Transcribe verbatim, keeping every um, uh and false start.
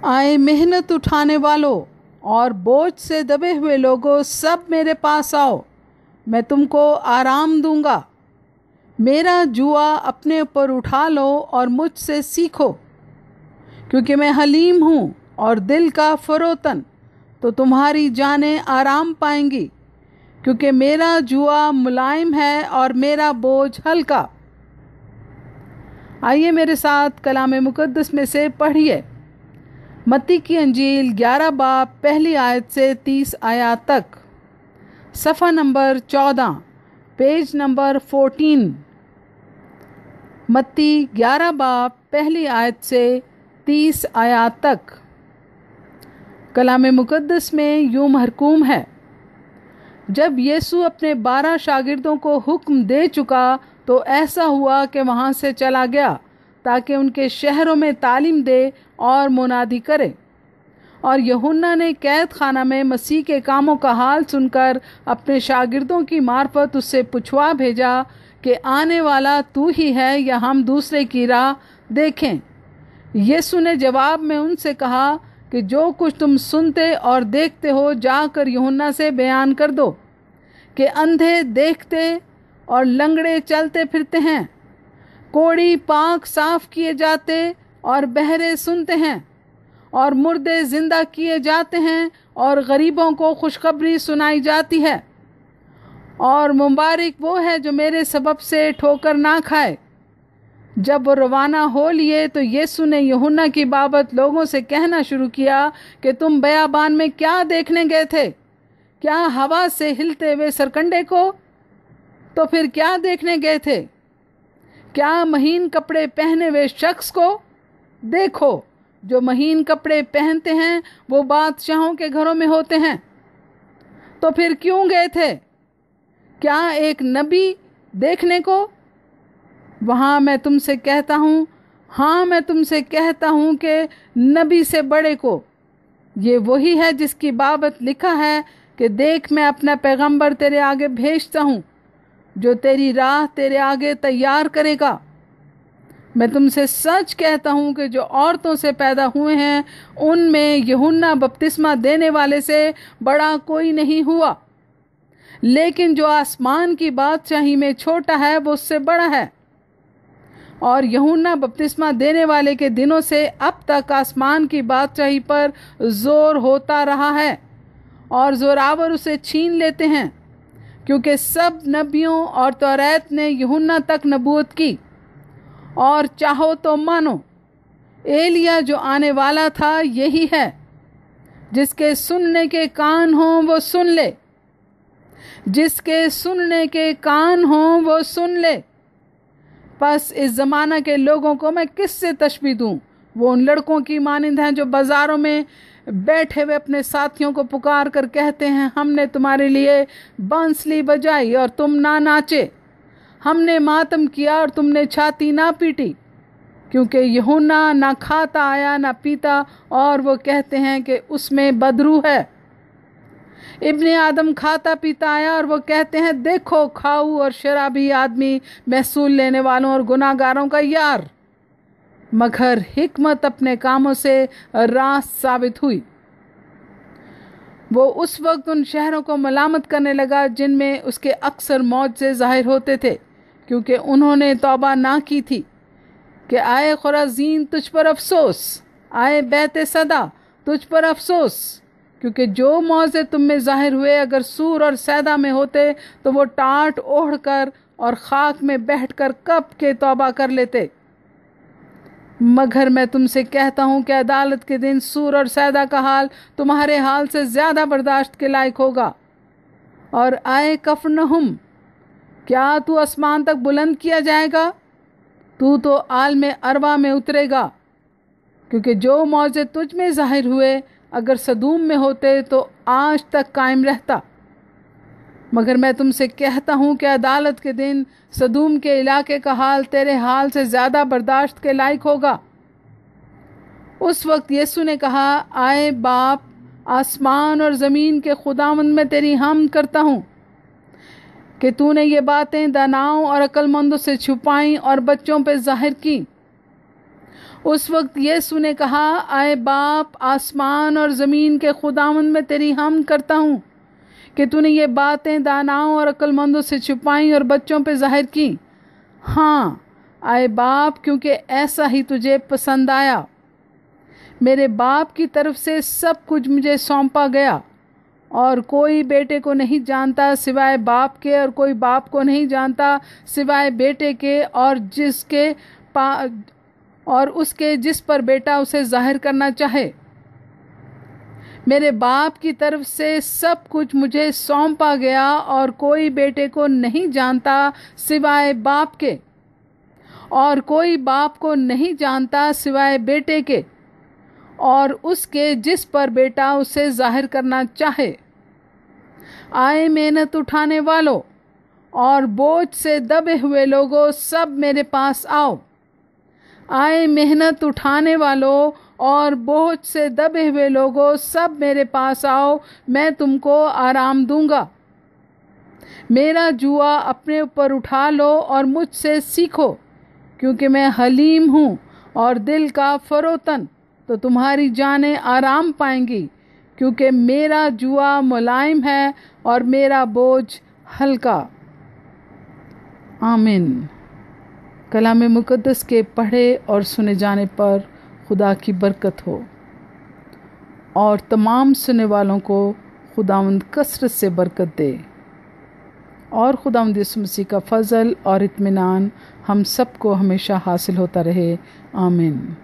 आए मेहनत उठाने वालों और बोझ से दबे हुए लोगों, सब मेरे पास आओ, मैं तुमको आराम दूंगा। मेरा जुआ अपने ऊपर उठा लो और मुझसे सीखो, क्योंकि मैं हलीम हूँ और दिल का फरोतन, तो तुम्हारी जानें आराम पाएंगी। क्योंकि मेरा जुआ मुलायम है और मेरा बोझ हल्का। आइए मेरे साथ कलाम मुक़द्दस में से पढ़िए। मत्ती की अंजील ग्यारह बाब पहली आयत से तीस आयत तक, सफ़ा नंबर चौदह, पेज नंबर फोर्टीन। मत्ती ग्यारह बाब पहली आयत से तीस आयत तक। कलाम मुक़द्दस में यूँ महरकूम है, जब यीशु अपने बारह शागिर्दों को हुक्म दे चुका तो ऐसा हुआ कि वहाँ से चला गया ताकि उनके शहरों में तालीम दे और मुनादी करे। और यूहन्ना ने कैद खाना में मसीह के कामों का हाल सुनकर अपने शागिर्दों की मार्फत उससे पूछवा भेजा कि आने वाला तू ही है या हम दूसरे की राह देखें। यीशु ने जवाब में उनसे कहा कि जो कुछ तुम सुनते और देखते हो जाकर यूहन्ना से बयान कर दो कि अंधे देखते और लंगड़े चलते फिरते हैं, कोढ़ी पाँख साफ किए जाते और बहरे सुनते हैं, और मुर्दे जिंदा किए जाते हैं, और गरीबों को खुशखबरी सुनाई जाती है। और मुबारक वो है जो मेरे सबब से ठोकर ना खाए। जब वो रवाना हो लिए तो यीशु ने यूहन्ना की बाबत लोगों से कहना शुरू किया कि तुम बयाबान में क्या देखने गए थे? क्या हवा से हिलते हुए सरकंडे को? तो फिर क्या देखने गए थे? क्या महीन कपड़े पहने हुए शख्स को? देखो, जो महीन कपड़े पहनते हैं वो बादशाहों के घरों में होते हैं। तो फिर क्यों गए थे? क्या एक नबी देखने को? वहाँ मैं तुमसे कहता हूँ, हाँ मैं तुमसे कहता हूँ कि नबी से बड़े को। ये वही है जिसकी बाबत लिखा है कि देख मैं अपना पैगंबर तेरे आगे भेजता हूँ, जो तेरी राह तेरे आगे तैयार करेगा। मैं तुमसे सच कहता हूँ कि जो औरतों से पैदा हुए हैं उनमें यूहन्ना बपतिस्मा देने वाले से बड़ा कोई नहीं हुआ, लेकिन जो आसमान की बादशाही में छोटा है वो उससे बड़ा है। और यूहन्ना बपतिस्मा देने वाले के दिनों से अब तक आसमान की बादशाही पर जोर होता रहा है और जोरावर उसे छीन लेते हैं, क्योंकि सब नबियों और तौरात ने यूहन्ना तक नबूवत की। और चाहो तो मानो, एलिया जो आने वाला था यही है। जिसके सुनने के कान हों वो सुन ले, जिसके सुनने के कान हों वो सुन ले। बस इस ज़माना के लोगों को मैं किससे तशबीह दूँ? वो उन लड़कों की मानिंद हैं जो बाज़ारों में बैठे हुए अपने साथियों को पुकार कर कहते हैं, हमने तुम्हारे लिए बांसुरी बजाई और तुम ना नाचे, हमने मातम किया और तुमने छाती ना पीटी। क्योंकि यूहन्ना ना खाता आया ना पीता, और वो कहते हैं कि उसमें बदरू है। इब्ने आदम खाता पीता आया और वो कहते हैं, देखो खाऊ और शराबी आदमी, महसूल लेने वालों और गुनाहगारों का यार। मगर हिकमत अपने कामों से रास्त साबित हुई। वो उस वक्त उन शहरों को मलामत करने लगा जिनमें उसके अक्सर मौत से जाहिर होते थे, क्योंकि उन्होंने तौबा ना की थी। कि आए खुराजीन तुझ पर अफसोस, आए बैते सदा तुझ पर अफसोस, क्योंकि जो मौजे तुम में जाहिर हुए अगर सूर और सैदा में होते तो वो टाट ओढ़ कर और खाक में बैठकर कब के तौबा कर लेते। मगर मैं तुमसे कहता हूँ कि अदालत के दिन सूर और सैदा का हाल तुम्हारे हाल से ज़्यादा बर्दाश्त के लायक होगा। और आए कफरनहुम, क्या तू आसमान तक बुलंद किया जाएगा? तू तो आलम अरवा में उतरेगा। क्योंकि जो मौजे तुझ में जाहिर हुए अगर सदूम में होते तो आज तक कायम रहता। मगर मैं तुमसे कहता हूँ कि अदालत के दिन सदूम के इलाके का हाल तेरे हाल से ज़्यादा बर्दाश्त के लायक होगा। उस वक्त यीशु ने कहा, आए बाप, आसमान और ज़मीन के खुदावंद में तेरी हमद करता हूँ कि तूने ये बातें दानाओं और अक्लमंदों से छुपाई और बच्चों पे जाहिर की। اس وقت یسوع نے کہا، اے باپ، آسمان اور زمین کے خداوند، میں تیری حمد کرتا ہوں کہ تو نے یہ باتیں داناؤں اور عقل مندوں سے چھپائیں اور بچوں پہ ظاہر کی۔ ہاں اے باپ، کیونکہ ایسا ہی تجھے پسند آیا۔ میرے باپ کی طرف سے سب کچھ مجھے سونپا گیا، اور کوئی بیٹے کو نہیں جانتا سوائے باپ کے، اور کوئی باپ کو نہیں جانتا سوائے بیٹے کے، اور جس کے پا اور اس کے جس پر بیٹا اسے ظاہر کرنا چاہے۔ میرے باپ کی طرف سے سب کچھ مجھے سونپا گیا، اور کوئی بیٹے کو نہیں جانتا سوائے باپ کے، اور کوئی باپ کو نہیں جانتا سوائے بیٹے کے، اور اس کے جس پر بیٹا اسے ظاہر کرنا چاہے۔ آئے محنت اٹھانے والو اور بوجھ سے دبے ہوئے لوگوں، سب میرے پاس آؤ۔ آئے محنت اٹھانے والو اور بوجھ سے دبے ہوئے لوگوں، سب میرے پاس آؤ، میں تم کو آرام دوں گا۔ میرا جوا اپنے اوپر اٹھا لو اور مجھ سے سیکھو، کیونکہ میں حلیم ہوں اور دل کا فروتن، تو تمہاری جانیں آرام پائیں گی، کیونکہ میرا جوا ملائم ہے اور میرا بوجھ ہلکا۔ آمین۔ کلام مقدس کے پڑھے اور سنے جانے پر خدا کی برکت ہو، اور تمام سننے والوں کو خداوند کثرت سے برکت دے، اور خداوند یسوع مسیح کا فضل اور اطمینان ہم سب کو ہمیشہ حاصل ہوتا رہے۔ آمین۔